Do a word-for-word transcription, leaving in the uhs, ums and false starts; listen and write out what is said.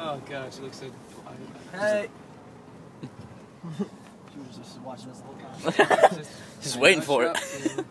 Oh god, she looks so. Hey. She was just watching us the whole time. Just waiting for it.